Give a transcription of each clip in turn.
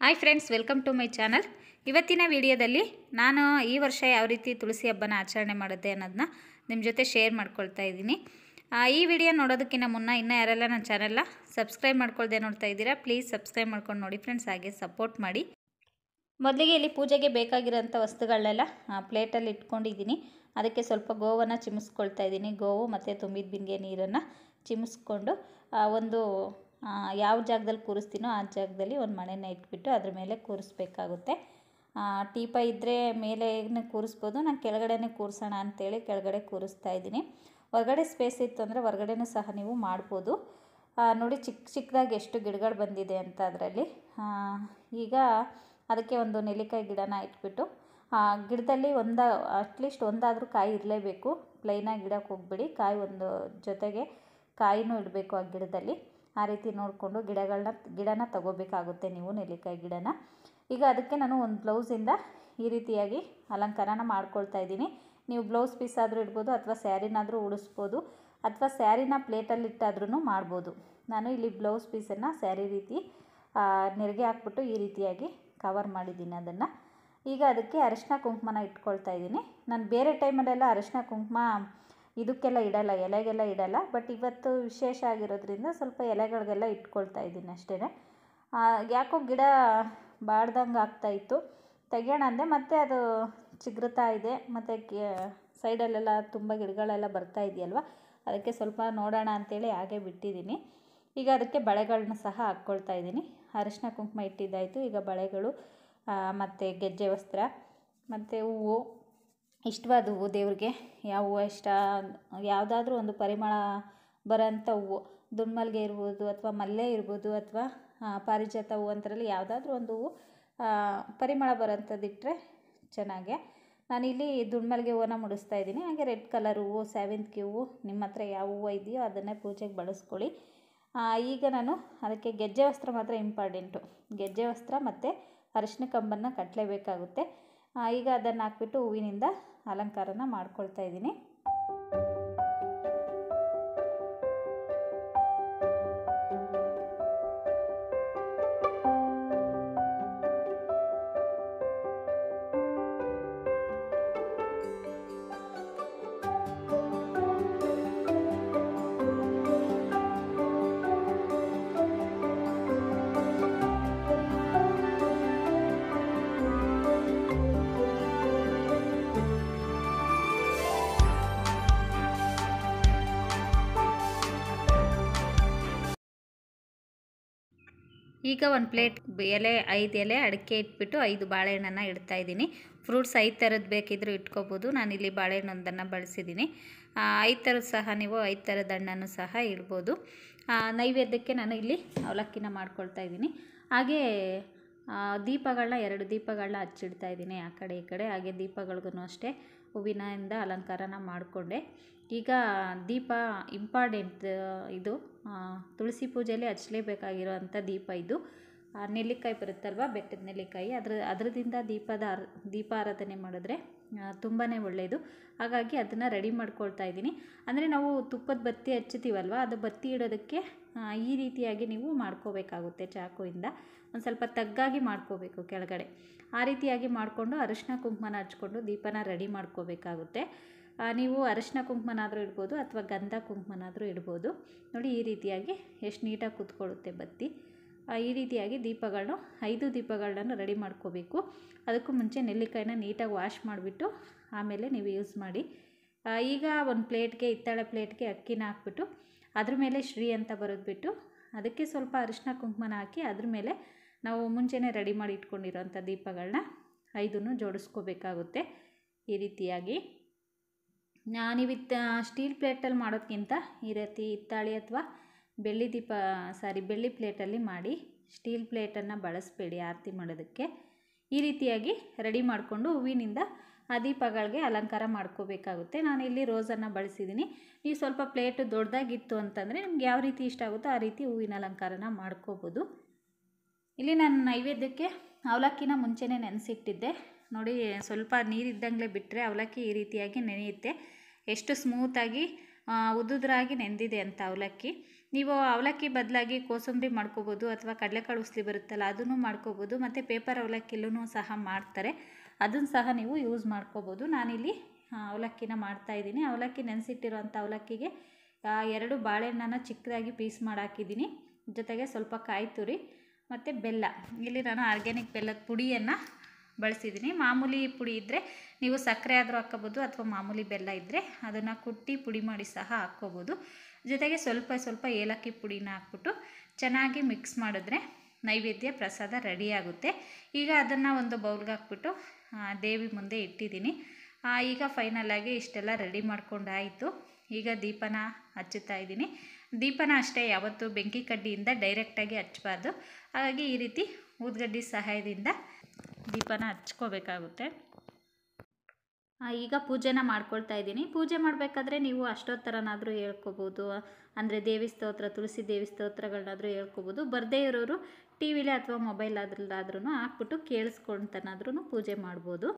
Hi friends, welcome to my channel. ಇವತ್ತಿನ ವಿಡಿಯೋದಲ್ಲಿ ನಾನು ಈ ವರ್ಷ ಯಾವ ರೀತಿ ತುಳಸಿ ಹಬ್ಬನ ಆಚರಣೆ ಮಾಡಿದ್ದೆ ಅನ್ನೋದನ್ನ ನಿಮ್ಮ ಜೊತೆ ಶೇರ್ ಮಾಡ್ಕೊಳ್ತಾ ಇದ್ದೀನಿ. ಈ ವಿಡಿಯೋ ನೋಡೋದಕ್ಕಿಂತ ಮುನ್ನ ಇನ್ನೂ ಯಾರೆಲ್ಲ ನನ್ನ ಚಾನಲ್ನ ಸಬ್ಸ್ಕ್ರೈಬ್ ಮಾಡ್ಕೊಳ್ದೆ ನೋಡ್ತಾ ಇದ್ದೀರಾ, ಪ್ಲೀಸ್ ಸಬ್ಸ್ಕ್ರೈಬ್ ಮಾಡ್ಕೊಂಡು ನೋಡಿ ಫ್ರೆಂಡ್ಸ್, ಹಾಗೆ ಸಪೋರ್ಟ್ ಮಾಡಿ. ಮೊದಲಿಗೆ ಇಲ್ಲಿ ಪೂಜೆಗೆ ಬೇಕಾಗಿರೋಂಥ ವಸ್ತುಗಳನ್ನೆಲ್ಲ ಪ್ಲೇಟಲ್ಲಿ ಇಟ್ಕೊಂಡಿದ್ದೀನಿ. ಅದಕ್ಕೆ ಸ್ವಲ್ಪ ಗೋವನ್ನು ಚಿಮಿಸ್ಕೊಳ್ತಾ ಇದ್ದೀನಿ. ಗೋವು ಮತ್ತು ತುಂಬಿದ ಬಿಂದಿಗೆ ನೀರನ್ನು ಚಿಮಿಸ್ಕೊಂಡು ಒಂದು ಯಾವ ಜಾಗದಲ್ಲಿ ಕೂರಿಸ್ತೀನೋ ಆ ಜಾಗದಲ್ಲಿ ಒಂದು ಮಣೆನ ಇಟ್ಬಿಟ್ಟು ಅದ್ರ ಮೇಲೆ ಕೂರಿಸ್ಬೇಕಾಗುತ್ತೆ. ಟೀಪ ಇದ್ದರೆ ಮೇಲೆ ಕೂರಿಸ್ಬೋದು, ನಾನು ಕೆಳಗಡೆನೇ ಕೂರಿಸೋಣ ಅಂತೇಳಿ ಕೆಳಗಡೆ ಕೂರಿಸ್ತಾ ಇದ್ದೀನಿ. ಹೊರಗಡೆ ಸ್ಪೇಸ್ ಇತ್ತು ಅಂದರೆ ಹೊರಗಡೆನೂ ಸಹ ನೀವು ಮಾಡ್ಬೋದು. ನೋಡಿ ಚಿಕ್ಕದಾಗಿ ಎಷ್ಟು ಗಿಡಗಳು ಬಂದಿದೆ ಅಂತ ಅದರಲ್ಲಿ. ಈಗ ಅದಕ್ಕೆ ಒಂದು ನೆಲ್ಲಿಕಾಯಿ ಗಿಡನ ಇಟ್ಬಿಟ್ಟು ಗಿಡದಲ್ಲಿ ಅಟ್ಲೀಸ್ಟ್ ಒಂದಾದರೂ ಕಾಯಿ ಇರಲೇಬೇಕು. ಪ್ಲೈನಾಗಿ ಗಿಡಕ್ಕೆ ಹೋಗ್ಬಿಡಿ, ಕಾಯಿ ಒಂದು ಜೊತೆಗೆ ಕಾಯಿನೂ ಇಡಬೇಕು ಆ ಗಿಡದಲ್ಲಿ. ಆ ರೀತಿ ನೋಡಿಕೊಂಡು ಗಿಡನ ತಗೋಬೇಕಾಗುತ್ತೆ ನೀವು, ನೆಲ್ಲಿಕಾಯಿ ಗಿಡನ. ಈಗ ಅದಕ್ಕೆ ನಾನು ಒಂದು ಬ್ಲೌಸಿಂದ ಈ ರೀತಿಯಾಗಿ ಅಲಂಕಾರನ ಮಾಡ್ಕೊಳ್ತಾ ಇದ್ದೀನಿ. ನೀವು ಬ್ಲೌಸ್ ಪೀಸ್ ಆದರೂ ಇಡ್ಬೋದು, ಅಥವಾ ಸ್ಯಾರಿನಾದರೂ ಉಡಿಸ್ಬೋದು, ಅಥವಾ ಸ್ಯಾರಿನ ಪ್ಲೇಟಲ್ಲಿ ಇಟ್ಟಾದ್ರೂ ಮಾಡ್ಬೋದು. ನಾನು ಇಲ್ಲಿ ಬ್ಲೌಸ್ ಪೀಸನ್ನು ಸ್ಯಾರಿ ರೀತಿ ನೆರಿಗೆ ಹಾಕ್ಬಿಟ್ಟು ಈ ರೀತಿಯಾಗಿ ಕವರ್ ಮಾಡಿದ್ದೀನಿ ಅದನ್ನು. ಈಗ ಅದಕ್ಕೆ ಅರಿಶಿನ ಕುಂಕುಮನ ಇಟ್ಕೊಳ್ತಾ ಇದ್ದೀನಿ. ನಾನು ಬೇರೆ ಟೈಮಲ್ಲೆಲ್ಲ ಅರಿಶಿನ ಕುಂಕುಮ ಇದಕ್ಕೆಲ್ಲ ಇಡಲ್ಲ, ಎಲೆಗೆಲ್ಲ ಇಡಲ್ಲ. ಬಟ್ ಇವತ್ತು ವಿಶೇಷ ಆಗಿರೋದ್ರಿಂದ ಸ್ವಲ್ಪ ಎಲೆಗಳಿಗೆಲ್ಲ ಇಟ್ಕೊಳ್ತಾ ಇದ್ದೀನಿ ಅಷ್ಟೇ. ಯಾಕೋ ಗಿಡ ಬಾಡ್ದಂಗೆ ಆಗ್ತಾಯಿತ್ತು, ತೆಗೆಯೋಣ ಅಂದೆ. ಮತ್ತು ಅದು ಚಿಗುರುತ್ತಾ ಇದೆ, ಮತ್ತು ಸೈಡಲ್ಲೆಲ್ಲ ತುಂಬ ಗಿಡಗಳೆಲ್ಲ ಬರ್ತಾ ಇದೆಯಲ್ವ, ಅದಕ್ಕೆ ಸ್ವಲ್ಪ ನೋಡೋಣ ಅಂಥೇಳಿ ಹಾಗೆ ಬಿಟ್ಟಿದ್ದೀನಿ. ಈಗ ಅದಕ್ಕೆ ಬಳೆಗಳನ್ನ ಸಹ ಹಾಕ್ಕೊಳ್ತಾ ಇದ್ದೀನಿ. ಅರಿಶಿನ ಕುಂಕುಮ ಇಟ್ಟಿದ್ದಾಯಿತು. ಈಗ ಬಳೆಗಳು ಮತ್ತು ಗೆಜ್ಜೆ ವಸ್ತ್ರ ಮತ್ತು ಹೂವು, ಇಷ್ಟವಾದ ಹೂವು, ದೇವ್ರಿಗೆ ಯಾವ ಹೂವು ಇಷ್ಟ, ಯಾವುದಾದ್ರೂ ಒಂದು ಪರಿಮಳ ಬರೋಂಥ ಹೂವು, ದುಂಡ್ಮಲ್ಗೆ ಇರ್ಬೋದು, ಅಥವಾ ಮಲ್ಲೆ ಇರ್ಬೋದು, ಅಥವಾ ಪಾರಿಜಾತ ಹೂವು ಅಂತರಲ್ಲಿ ಯಾವುದಾದ್ರೂ ಒಂದು ಹೂವು ಪರಿಮಳ ಬರೋಂಥದ್ದಿಟ್ಟರೆ ಚೆನ್ನಾಗೆ. ನಾನಿಲ್ಲಿ ದುಂಡ್ಮಲ್ಗೆ ಹೂವನ್ನ ಮುಡಿಸ್ತಾ ಇದ್ದೀನಿ. ಹಾಗೆ ರೆಡ್ ಕಲರ್ ಹೂವು, ಸೇವಂತಿಗೆ ಹೂವು, ನಿಮ್ಮ ಹತ್ರ ಯಾವ ಹೂವು ಇದೆಯೋ ಅದನ್ನೇ ಪೂಜೆಗೆ ಬಳಸ್ಕೊಳ್ಳಿ. ಈಗ ನಾನು ಅದಕ್ಕೆ ಗೆಜ್ಜೆ ವಸ್ತ್ರ ಮಾತ್ರ ಇಂಪಾರ್ಟೆಂಟು. ಗೆಜ್ಜೆ ವಸ್ತ್ರ ಮತ್ತು ಅರಿಶಿನ ಕಂಬನ್ನು ಕಟ್ಟಲೇಬೇಕಾಗುತ್ತೆ. ಈಗ ಅದನ್ನು ಹಾಕ್ಬಿಟ್ಟು ಹೂವಿನಿಂದ ಅಲಂಕಾರನ ಮಾಡ್ಕೊಳ್ತಾ ಇದ್ದೀನಿ. ಈಗ ಒಂದು ಪ್ಲೇಟ್ ಎಲೆ 5 ಎಲೆ ಅಡಿಕೆ ಇಟ್ಬಿಟ್ಟು 5 ಬಾಳೆಹಣ್ಣನ್ನು ಇಡ್ತಾಯಿದ್ದೀನಿ. ಫ್ರೂಟ್ಸ್ 5 ಥರದ್ದು ಬೇಕಿದ್ದರೂ ಇಟ್ಕೋಬೋದು. ನಾನಿಲ್ಲಿ ಬಾಳೆಹಣ್ಣೊಂದನ್ನು ಬಳಸಿದ್ದೀನಿ. 5 ಥರದ್ದು ಸಹ ನೀವು 5 ಥರದ ಹಣ್ಣನ್ನು ಸಹ ಇಡ್ಬೋದು. ನೈವೇದ್ಯಕ್ಕೆ ನಾನು ಇಲ್ಲಿ ಅವಲಕ್ಕಿನ ಮಾಡ್ಕೊಳ್ತಾ ಇದ್ದೀನಿ. ಹಾಗೇ ದೀಪಗಳನ್ನ 2 ದೀಪಗಳನ್ನ ಹಚ್ಚಿಡ್ತಾ ಇದ್ದೀನಿ ಆ ಕಡೆ ಈ ಕಡೆ. ಹಾಗೆ ದೀಪಗಳಿಗೂ ಅಷ್ಟೇ ಹೂವಿನಿಂದ ಅಲಂಕಾರನ ಮಾಡಿಕೊಂಡೆ. ಈಗ ದೀಪ ಇಂಪಾರ್ಟೆಂಟ್, ಇದು ತುಳಸಿ ಪೂಜೆಯಲ್ಲಿ ಹಚ್ಚಲೇಬೇಕಾಗಿರೋವಂಥ ದೀಪ ಇದು. ನೆಲ್ಲಿಕಾಯಿ ಬರುತ್ತಲ್ವ, ಬೆಟ್ಟದ ನೆಲ್ಲಿಕಾಯಿ, ಅದರದಿಂದ ದೀಪಾರಾಧನೆ ಮಾಡಿದ್ರೆ ತುಂಬಾ ಒಳ್ಳೆಯದು. ಹಾಗಾಗಿ ಅದನ್ನು ರೆಡಿ ಮಾಡ್ಕೊಳ್ತಾ ಇದ್ದೀನಿ. ಅಂದರೆ ನಾವು ತುಪ್ಪದ ಬತ್ತಿ ಹಚ್ಚುತ್ತೀವಲ್ವ, ಅದು ಬತ್ತಿ ಇಡೋದಕ್ಕೆ ಈ ರೀತಿಯಾಗಿ ನೀವು ಮಾಡ್ಕೋಬೇಕಾಗುತ್ತೆ. ಚಾಕುವಿಂದ ಒಂದು ಸ್ವಲ್ಪ ತಗ್ಗಾಗಿ ಮಾಡ್ಕೋಬೇಕು ಕೆಳಗಡೆ. ಆ ರೀತಿಯಾಗಿ ಮಾಡಿಕೊಂಡು ಅರಿಶಿನ ಕುಂಕುಮನ ಹಚ್ಕೊಂಡು ದೀಪನ ರೆಡಿ ಮಾಡ್ಕೋಬೇಕಾಗುತ್ತೆ. ನೀವು ಅರಿಶಿನ ಕುಂಕುಮನಾದರೂ ಇಡ್ಬೋದು, ಅಥವಾ ಗಂಧ ಕುಂಕುಮನಾದರೂ ಇಡ್ಬೋದು. ನೋಡಿ ಈ ರೀತಿಯಾಗಿ ಎಷ್ಟು ನೀಟಾಗಿ ಕೂತ್ಕೊಳ್ಳುತ್ತೆ ಬತ್ತಿ. ಈ ರೀತಿಯಾಗಿ 5 ದೀಪಗಳನ್ನ ರೆಡಿ ಮಾಡ್ಕೋಬೇಕು. ಅದಕ್ಕೂ ಮುಂಚೆ ನೆಲ್ಲಿಕಾಯಿನ ನೀಟಾಗಿ ವಾಶ್ ಮಾಡಿಬಿಟ್ಟು ಆಮೇಲೆ ನೀವು ಯೂಸ್ ಮಾಡಿ. ಈಗ ಒಂದು ಪ್ಲೇಟ್ಗೆ, ಹಿತ್ತಾಳೆ ಪ್ಲೇಟ್ಗೆ ಅಕ್ಕಿನ ಹಾಕ್ಬಿಟ್ಟು ಅದ್ರ ಮೇಲೆ ಶ್ರೀ ಅಂತ ಬರೆದ್ಬಿಟ್ಟು ಅದಕ್ಕೆ ಸ್ವಲ್ಪ ಅರಿಶಿನ ಕುಂಕುಮನ ಹಾಕಿ ಅದ್ರ ಮೇಲೆ ನಾವು ಮುಂಚೆನೇ ರೆಡಿ ಮಾಡಿ ಇಟ್ಕೊಂಡಿರೋಂಥ ದೀಪಗಳನ್ನ 5 ಜೋಡಿಸ್ಕೋಬೇಕಾಗುತ್ತೆ. ಈ ರೀತಿಯಾಗಿ ನೀವು ಸ್ಟೀಲ್ ಪ್ಲೇಟಲ್ಲಿ ಮಾಡೋದಕ್ಕಿಂತ ಈ ರೀತಿ ಹಿತ್ತಾಳೆ ಅಥವಾ ಬೆಳ್ಳಿ ಪ್ಲೇಟಲ್ಲಿ ಮಾಡಿ. ಸ್ಟೀಲ್ ಪ್ಲೇಟನ್ನು ಬಳಸಬೇಡಿ ಆರತಿ ಮಾಡೋದಕ್ಕೆ. ಈ ರೀತಿಯಾಗಿ ರೆಡಿ ಮಾಡಿಕೊಂಡು ಹೂವಿನಿಂದ ಆ ದೀಪಗಳಿಗೆ ಅಲಂಕಾರ ಮಾಡ್ಕೋಬೇಕಾಗುತ್ತೆ. ನಾನಿಲ್ಲಿ ರೋಸನ್ನು ಬಳಸಿದ್ದೀನಿ. ನೀವು ಸ್ವಲ್ಪ ಪ್ಲೇಟು ದೊಡ್ಡದಾಗಿತ್ತು ಅಂತಂದರೆ ನಿಮ್ಗೆ ಯಾವ ರೀತಿ ಇಷ್ಟ ಆಗುತ್ತೋ ಆ ರೀತಿ ಹೂವಿನ ಅಲಂಕಾರನ ಮಾಡ್ಕೋಬೋದು. ಇಲ್ಲಿ ನಾನು ನೈವೇದ್ಯಕ್ಕೆ ಅವಲಕ್ಕಿನ ಮುಂಚೆನೇ ನೆನೆಸಿಟ್ಟಿದ್ದೆ. ನೋಡಿ, ಸ್ವಲ್ಪ ನೀರಿದ್ದಂಗೆ ಬಿಟ್ಟರೆ ಅವಲಕ್ಕಿ ಈ ರೀತಿಯಾಗಿ ನೆನೆಯುತ್ತೆ. ಎಷ್ಟು ಸ್ಮೂತಾಗಿ ಉದುದ್ರಾಗಿ ನೆಂದಿದೆ ಅಂತ ಅವಲಕ್ಕಿ. ನೀವು ಅವಲಕ್ಕಿ ಬದಲಾಗಿ ಕೋಸಂಬರಿ ಮಾಡ್ಕೋಬೋದು ಅಥವಾ ಕಡಲೆಕಾಳು ಉಸ್ಲಿ ಬರುತ್ತಲ್ಲ ಅದನ್ನು ಮಾಡ್ಕೋಬೋದು, ಮತ್ತು ಪೇಪರ್ ಅವಲಕ್ಕಿಲೂ ಸಹ ಮಾಡ್ತಾರೆ, ಅದನ್ನು ಸಹ ನೀವು ಯೂಸ್ ಮಾಡ್ಕೋಬೋದು. ನಾನಿಲ್ಲಿ ಅವಲಕ್ಕಿನ ಮಾಡ್ತಾಯಿದ್ದೀನಿ. ಅವಲಕ್ಕಿ ನೆನೆಸಿಟ್ಟಿರೋಂಥ ಅವಲಕ್ಕಿಗೆ 2 ಬಾಳೆಹಣ್ಣನ್ನು ಚಿಕ್ಕದಾಗಿ ಪೀಸ್ ಮಾಡಾಕಿದ್ದೀನಿ, ಜೊತೆಗೆ ಸ್ವಲ್ಪ ಕಾಯಿ ತುರಿ ಮತ್ತು ಬೆಲ್ಲ. ಇಲ್ಲಿ ನಾನು ಆರ್ಗ್ಯಾನಿಕ್ ಬೆಲ್ಲದ ಪುಡಿಯನ್ನು ಬಳಸಿದ್ದೀನಿ. ಮಾಮೂಲಿ ಪುಡಿ ಇದ್ದರೆ ನೀವು ಸಕ್ಕರೆ ಆದರೂ ಹಾಕ್ಕೋಬೋದು, ಅಥವಾ ಮಾಮೂಲಿ ಬೆಲ್ಲ ಇದ್ದರೆ ಅದನ್ನು ಕುಟ್ಟಿ ಪುಡಿ ಮಾಡಿ ಸಹ ಹಾಕ್ಕೋಬೋದು. ಜೊತೆಗೆ ಸ್ವಲ್ಪ ಏಲಕ್ಕಿ ಪುಡಿನ ಹಾಕ್ಬಿಟ್ಟು ಚೆನ್ನಾಗಿ ಮಿಕ್ಸ್ ಮಾಡಿದ್ರೆ ನೈವೇದ್ಯ ಪ್ರಸಾದ ರೆಡಿಯಾಗುತ್ತೆ. ಈಗ ಅದನ್ನು ಒಂದು ಬೌಲ್ಗೆ ಹಾಕ್ಬಿಟ್ಟು ದೇವಿ ಮುಂದೆ ಇಟ್ಟಿದ್ದೀನಿ. ಈಗ ಫೈನಲಾಗಿ ಇಷ್ಟೆಲ್ಲ ರೆಡಿ ಮಾಡ್ಕೊಂಡಾಯಿತು. ಈಗ ದೀಪನ ಹಚ್ಚುತ್ತಾ ಇದ್ದೀನಿ. ದೀಪನ ಅಷ್ಟೇ ಯಾವತ್ತೂ ಬೆಂಕಿ ಕಡ್ಡಿಯಿಂದ ಡೈರೆಕ್ಟಾಗಿ ಹಚ್ಚಬಾರ್ದು, ಹಾಗಾಗಿ ಈ ರೀತಿ ಊದ್ಗಡ್ಡಿ ಸಹಾಯದಿಂದ ದೀಪನ ಹಚ್ಕೋಬೇಕಾಗುತ್ತೆ. ಈಗ ಪೂಜೆನ ಮಾಡ್ಕೊಳ್ತಾ ಇದ್ದೀನಿ. ಪೂಜೆ ಮಾಡಬೇಕಾದ್ರೆ ನೀವು ಅಷ್ಟೋತ್ತರನಾದರೂ ಹೇಳ್ಕೊಬೋದು, ಅಂದರೆ ದೇವಿ ಸ್ತೋತ್ರ, ತುಳಸಿ ದೇವಿ ಸ್ತೋತ್ರಗಳನ್ನಾದರೂ ಹೇಳ್ಕೊಬೋದು. ಬರದೇ ಇರೋರು ಟಿ ವಿಲಿ ಅಥವಾ ಮೊಬೈಲ್ ಅದರಲ್ಲಾದ್ರೂ ಹಾಕ್ಬಿಟ್ಟು ಕೇಳಿಸ್ಕೊಳ್ತಾನಾದ್ರೂ ಪೂಜೆ ಮಾಡ್ಬೋದು.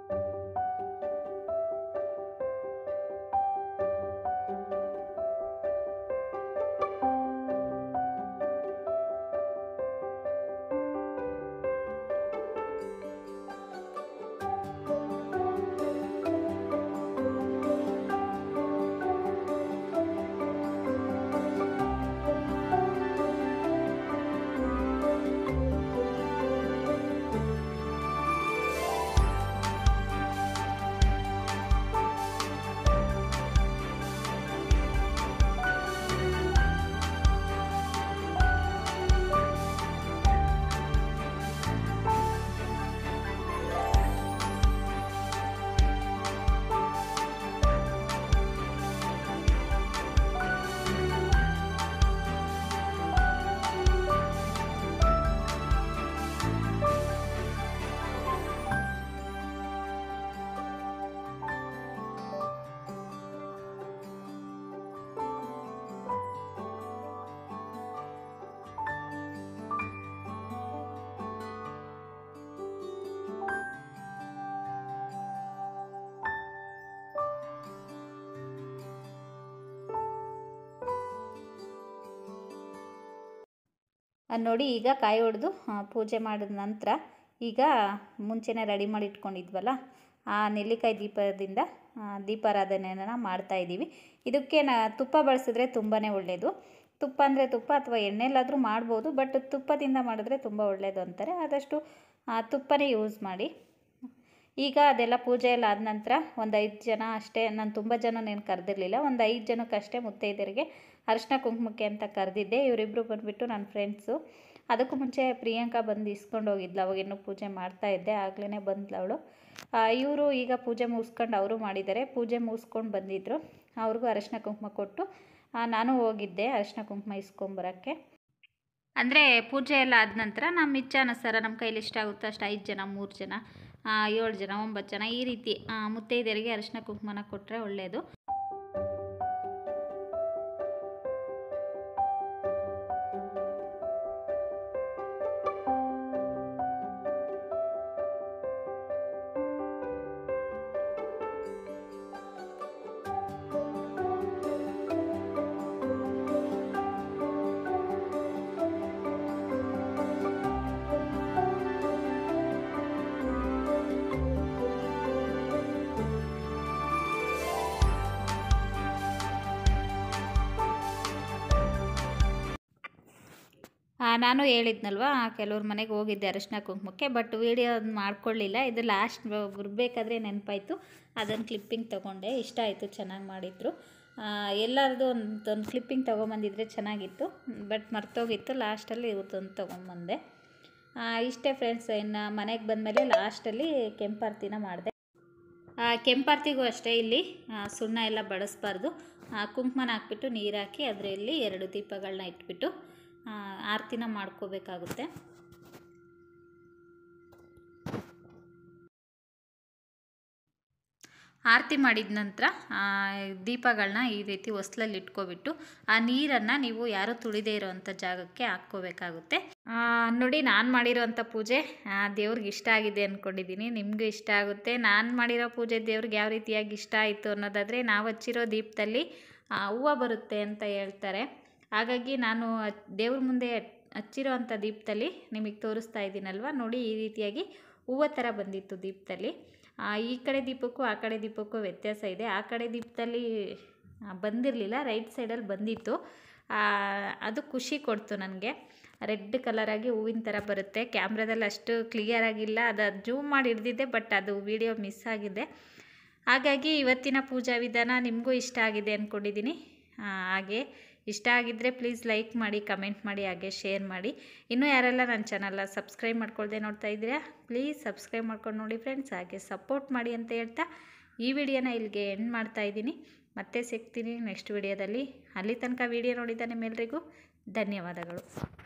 ನೋಡಿ, ಈಗ ಕಾಯಿ ಹೊಡೆದು ಪೂಜೆ ಮಾಡಿದ ನಂತರ ಈಗ ಮುಂಚೆನೇ ರೆಡಿ ಮಾಡಿ ಇಟ್ಕೊಂಡಿದ್ವಲ್ಲ ಆ ನೆಲ್ಲಿಕಾಯಿ ದೀಪದಿಂದ ದೀಪಾರಾಧನೆಯನ್ನು ಮಾಡ್ತಾಯಿದ್ದೀವಿ. ಇದಕ್ಕೆ ತುಪ್ಪ ಬಳಸಿದ್ರೆ ತುಂಬಾ ಒಳ್ಳೆಯದು. ತುಪ್ಪ ಅಂದರೆ ತುಪ್ಪ ಅಥವಾ ಎಣ್ಣೆಲಾದರೂ ಮಾಡ್ಬೋದು, ಬಟ್ ತುಪ್ಪದಿಂದ ಮಾಡಿದ್ರೆ ತುಂಬ ಒಳ್ಳೆಯದು ಅಂತಾರೆ. ಆದಷ್ಟು ತುಪ್ಪನೇ ಯೂಸ್ ಮಾಡಿ. ಈಗ ಅದೆಲ್ಲ ಪೂಜೆ ಎಲ್ಲ ಆದ ನಂತರ ಒಂದು 5 ಜನ ಅಷ್ಟೇ, ನಾನು ತುಂಬ ಜನನೇನು ಕರೆದಿರಲಿಲ್ಲ, ಒಂದು 5 ಜನಕ್ಕಷ್ಟೇ ಮುತ್ತೈದೆಯರಿಗೆ ಅರಿಶಿನ ಕುಂಕುಮಕ್ಕೆ ಅಂತ ಕರೆದಿದ್ದೆ. ಇವರಿಬ್ಬರು ಬಂದುಬಿಟ್ಟು ನನ್ನ ಫ್ರೆಂಡ್ಸು. ಅದಕ್ಕೂ ಮುಂಚೆ ಪ್ರಿಯಾಂಕಾ ಬಂದು ಇಸ್ಕೊಂಡು ಹೋಗಿದ್ಲು, ಅವಾಗಿನ್ನೂ ಪೂಜೆ ಮಾಡ್ತಾಯಿದ್ದೆ, ಆಗಲೇ ಬಂದ್ಲು ಅವಳು. ಇವರು ಈಗ ಪೂಜೆ ಮುಗಿಸ್ಕೊಂಡು ಅವರು ಮಾಡಿದ್ದಾರೆ. ಪೂಜೆ ಮುಗಿಸ್ಕೊಂಡು ಬಂದಿದ್ದರು, ಅವ್ರಿಗೂ ಅರಿಶಿನ ಕುಂಕುಮ ಕೊಟ್ಟು ನಾನು ಹೋಗಿದ್ದೆ ಅರಿಶಿನ ಕುಂಕುಮ ಇಸ್ಕೊಂಬರೋಕ್ಕೆ. ಅಂದರೆ ಪೂಜೆ ಎಲ್ಲ ಆದ ನಂತರ ನಮ್ಮ ಇಚ್ಛಾನುಸಾರ ನಮ್ಮ ಕೈಲಿ ಇಷ್ಟ ಆಗುತ್ತೋ ಅಷ್ಟು 5 ಜನ, 3 ಜನ, 7 ಜನ, 9 ಜನ ಈ ರೀತಿ ಮುತ್ತೈದೆಯರಿಗೆ ಅರಿಶಿನ ಕುಂಕುಮನ ಕೊಟ್ಟರೆ ಒಳ್ಳೆಯದು. ನಾನು ಹೇಳಿದ್ನಲ್ವ, ಕೆಲವ್ರ ಮನೆಗೆ ಹೋಗಿದ್ದೆ ಅರಿಶಿನ ಕುಂಕುಮಕ್ಕೆ, ಬಟ್ ವೀಡಿಯೋ ಮಾಡ್ಕೊಳ್ಳಿಲ್ಲ. ಇದು ಲಾಸ್ಟ್ ಬರಬೇಕಾದ್ರೆ ನೆನಪಾಯಿತು, ಅದನ್ನು ಕ್ಲಿಪ್ಪಿಂಗ್ ತೊಗೊಂಡೆ. ಇಷ್ಟ ಆಯಿತು, ಚೆನ್ನಾಗಿ ಮಾಡಿದ್ರು. ಎಲ್ಲರದು ಒಂದು ಕ್ಲಿಪ್ಪಿಂಗ್ ತೊಗೊಂಬಂದಿದ್ರೆ ಚೆನ್ನಾಗಿತ್ತು, ಬಟ್ ಮರ್ತೋಗಿತ್ತು. ಲಾಸ್ಟಲ್ಲಿ ಇವ್ರದ್ದೊಂದು ತೊಗೊಂಬಂದೆ. ಇಷ್ಟೇ ಫ್ರೆಂಡ್ಸ್. ಇನ್ನು ಮನೆಗೆ ಬಂದಮೇಲೆ ಲಾಸ್ಟಲ್ಲಿ ಕೆಂಪಾರತಿನ ಮಾಡಿದೆ. ಕೆಂಪಾರತಿಗೂ ಅಷ್ಟೇ ಇಲ್ಲಿ ಸುಣ್ಣ ಎಲ್ಲ ಬಳಸಬಾರ್ದು. ಕುಂಕುಮನ ಹಾಕ್ಬಿಟ್ಟು ನೀರು ಹಾಕಿ ಅದರಲ್ಲಿ 2 ದೀಪಗಳನ್ನ ಇಟ್ಬಿಟ್ಟು ಆರತಿನ ಮಾಡ್ಕೋಬೇಕಾಗುತ್ತೆ. ಆರತಿ ಮಾಡಿದ ನಂತರ ದೀಪಗಳನ್ನ ಈ ರೀತಿ ಹೊಸ್ಲಲ್ಲಿ ಇಟ್ಕೊಬಿಟ್ಟು ಆ ನೀರನ್ನು ನೀವು ಯಾರೂ ತುಳಿದೇ ಇರೋವಂಥ ಜಾಗಕ್ಕೆ ಹಾಕ್ಕೋಬೇಕಾಗುತ್ತೆ. ನೋಡಿ, ನಾನು ಮಾಡಿರೋವಂಥ ಪೂಜೆ ದೇವ್ರಿಗೆ ಇಷ್ಟ ಆಗಿದೆ ಅಂದ್ಕೊಂಡಿದ್ದೀನಿ. ನಿಮಗೂ ಇಷ್ಟ ಆಗುತ್ತೆ. ನಾನು ಮಾಡಿರೋ ಪೂಜೆ ದೇವ್ರಿಗೆ ಯಾವ ರೀತಿಯಾಗಿ ಇಷ್ಟ ಆಯಿತು ಅನ್ನೋದಾದರೆ, ನಾವು ಹಚ್ಚಿರೋ ದೀಪದಲ್ಲಿ ಹೂವು ಬರುತ್ತೆ ಅಂತ ಹೇಳ್ತಾರೆ. ಹಾಗಾಗಿ ನಾನು ದೇವ್ರ ಮುಂದೆ ಹಚ್ಚಿರೋ ಅಂಥ ದೀಪದಲ್ಲಿ ನಿಮಗೆ ತೋರಿಸ್ತಾ ಇದ್ದೀನಲ್ವ, ನೋಡಿ ಈ ರೀತಿಯಾಗಿ ಹೂವು ಥರ ಬಂದಿತ್ತು ದೀಪದಲ್ಲಿ. ಈ ಕಡೆ ದೀಪಕ್ಕೂ ಆ ಕಡೆ ದೀಪಕ್ಕೂ ವ್ಯತ್ಯಾಸ ಇದೆ. ಆ ಕಡೆ ದೀಪದಲ್ಲಿ ಬಂದಿರಲಿಲ್ಲ, ರೈಟ್ ಸೈಡಲ್ಲಿ ಬಂದಿತ್ತು. ಅದು ಖುಷಿ ಕೊಡ್ತು ನನಗೆ. ರೆಡ್ ಕಲರಾಗಿ ಹೂವಿನ ಥರ ಬರುತ್ತೆ. ಕ್ಯಾಮ್ರಾದಲ್ಲಿ ಅಷ್ಟು ಕ್ಲಿಯರಾಗಿಲ್ಲ, ಅದು ಜೂಮ್ ಮಾಡಿ ಹಿಡ್ದಿದ್ದೆ, ಬಟ್ ಅದು ವಿಡಿಯೋ ಮಿಸ್ ಆಗಿದೆ. ಹಾಗಾಗಿ ಇವತ್ತಿನ ಪೂಜಾ ವಿಧಾನ ನಿಮಗೂ ಇಷ್ಟ ಆಗಿದೆ ಅಂದ್ಕೊಂಡಿದ್ದೀನಿ. ಹಾಗೆ ಇಷ್ಟ ಆಗಿದ್ದರೆ ಪ್ಲೀಸ್ ಲೈಕ್ ಮಾಡಿ, ಕಮೆಂಟ್ ಮಾಡಿ, ಹಾಗೆ ಶೇರ್ ಮಾಡಿ. ಇನ್ನೂ ಯಾರೆಲ್ಲ ನನ್ನ ಚಾನಲ್ನ ಸಬ್ಸ್ಕ್ರೈಬ್ ಮಾಡ್ಕೊಳ್ದೆ ನೋಡ್ತಾ ಇದ್ದೀರಾ, ಪ್ಲೀಸ್ ಸಬ್ಸ್ಕ್ರೈಬ್ ಮಾಡ್ಕೊಂಡು ನೋಡಿ ಫ್ರೆಂಡ್ಸ್. ಹಾಗೆ ಸಪೋರ್ಟ್ ಮಾಡಿ ಅಂತ ಹೇಳ್ತಾ ಈ ವಿಡಿಯೋನ ಇಲ್ಲಿಗೆ ಎಂಡ್ ಮಾಡ್ತಾಯಿದ್ದೀನಿ. ಮತ್ತೆ ಸಿಗ್ತೀನಿ ನೆಕ್ಸ್ಟ್ ವಿಡಿಯೋದಲ್ಲಿ. ಅಲ್ಲಿ ತನಕ ವಿಡಿಯೋ ನೋಡಿದ ನಿಮ್ಮೆಲ್ಲರಿಗೂ ಧನ್ಯವಾದಗಳು.